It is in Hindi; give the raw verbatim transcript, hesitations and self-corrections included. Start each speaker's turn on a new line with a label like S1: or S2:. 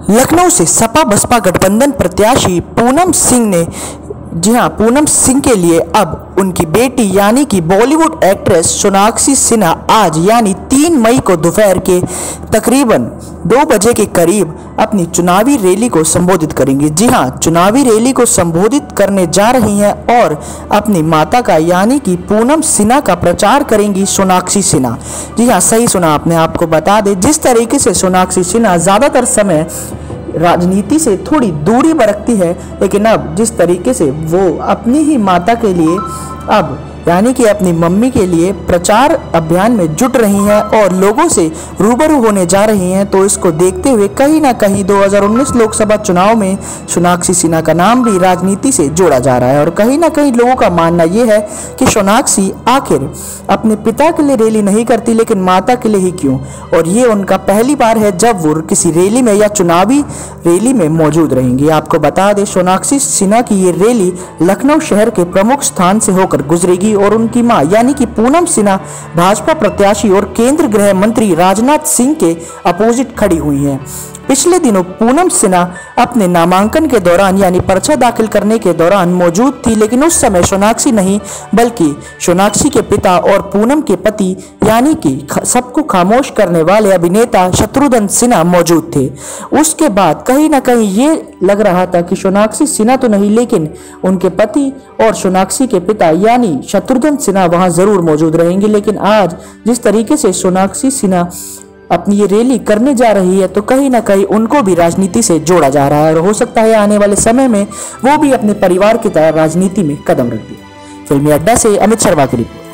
S1: लखनऊ से सपा बसपा गठबंधन प्रत्याशी पूनम सिंह ने जी हां पूनम सिंह के लिए अब उनकी बेटी यानी कि बॉलीवुड एक्ट्रेस सोनाक्षी सिन्हा आज यानी तीन मई को दोपहर के तकरीबन दो बजे के करीब अपनी चुनावी रैली को संबोधित करेंगी। जी हां, चुनावी रैली को संबोधित करने जा रही हैं और अपनी माता का यानी कि पूनम सिन्हा का प्रचार करेंगी सोनाक्षी सिन्हा। जी हां, सही सुना आपने। आपको बता दें, जिस तरीके से सोनाक्षी सिन्हा ज़्यादातर समय राजनीति से थोड़ी दूरी बरतती है, लेकिन अब जिस तरीके से वो अपनी ही माता के लिए अब यानी कि अपनी मम्मी के लिए प्रचार अभियान में जुट रही हैं और लोगों से रूबरू होने जा रही हैं, तो इसको देखते हुए कहीं ना कहीं दो हज़ार उन्नीस लोकसभा चुनाव में सोनाक्षी सिन्हा का नाम भी राजनीति से जोड़ा जा रहा है। और कहीं ना कहीं लोगों का मानना यह है कि सोनाक्षी आखिर अपने पिता के लिए रैली नहीं करती, लेकिन माता के लिए ही क्यों। और ये उनका पहली बार है जब वो किसी रैली में या चुनावी रैली में मौजूद रहेंगी। आपको बता दें, सोनाक्षी सिन्हा की ये रैली लखनऊ शहर के प्रमुख स्थान से होकर गुजरेगी और उनकी मां यानी कि पूनम सिन्हा भाजपा प्रत्याशी और केंद्रीय गृह मंत्री राजनाथ सिंह के अपोजिट खड़ी हुई हैं। पिछले दिनों पूनम सिन्हा अपने नामांकन के दौरान यानी पर्चा दाखिल करने के दौरान मौजूद थी, लेकिन उस समय सोनाक्षी नहीं बल्कि सोनाक्षी के पिता और पूनम के पति यानी कि सबको खामोश करने वाले अभिनेता शत्रुघ्न सिन्हा मौजूद थे। उसके बाद कहीं ना कहीं ये लग रहा था कि सोनाक्षी सिन्हा तो नहीं, लेकिन उनके पति और सोनाक्षी के पिता यानी शत्रुघ्न सिन्हा वहां जरूर मौजूद रहेंगे। लेकिन आज जिस तरीके से सोनाक्षी सिन्हा अपनी ये रैली करने जा रही है, तो कहीं ना कहीं उनको भी राजनीति से जोड़ा जा रहा है और हो सकता है आने वाले समय में वो भी अपने परिवार की तरह राजनीति में कदम रख दे। फिल्मी अड्डा से अमित शर्मा की रिपोर्ट।